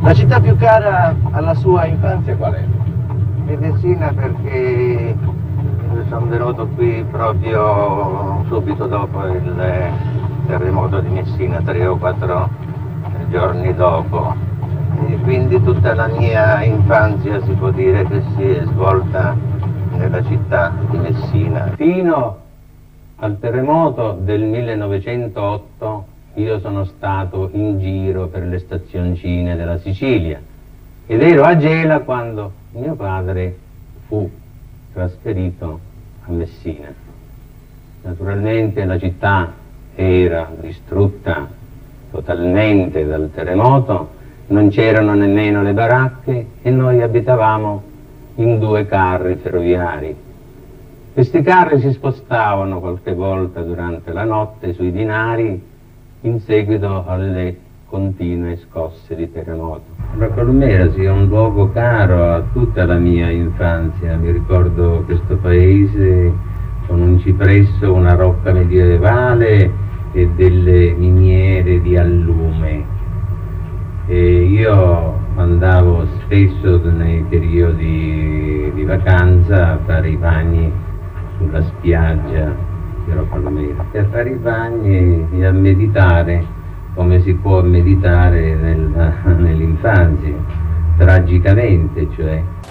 La città più cara alla sua infanzia qual è? È Messina, perché sono venuto qui proprio subito dopo il terremoto di Messina, 3 o 4 giorni dopo. E quindi tutta la mia infanzia si può dire che si è svolta nella città di Messina. Fino al terremoto del 1908 io sono stato in giro per le stazioncine della Sicilia ed ero a Gela quando mio padre fu trasferito a Messina. Naturalmente la città era distrutta totalmente dal terremoto, non c'erano nemmeno le baracche e noi abitavamo in 2 carri ferroviari. Questi carri si spostavano qualche volta durante la notte sui binari in seguito alle continue scosse di terremoto. La Colomera è un luogo caro a tutta la mia infanzia. Mi ricordo questo paese con un cipresso, una rocca medievale e delle miniere di allume. E io andavo spesso nei periodi di vacanza a fare i bagni sulla spiaggia di Colomera, a fare i bagni e a meditare come si può meditare nell'infanzia, tragicamente, cioè.